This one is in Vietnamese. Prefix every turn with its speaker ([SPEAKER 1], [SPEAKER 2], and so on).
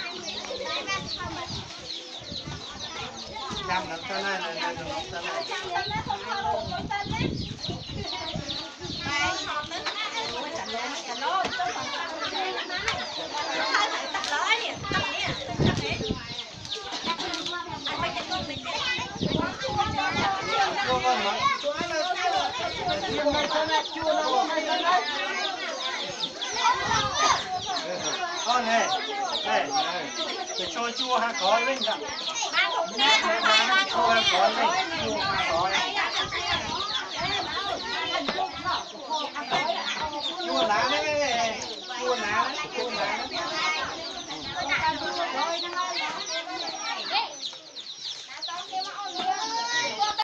[SPEAKER 1] Nhằm nó tên này là tên này. Con này, này, để cho chua ha có lên cả.
[SPEAKER 2] Ba thùng nè, không phải ba thùng nè.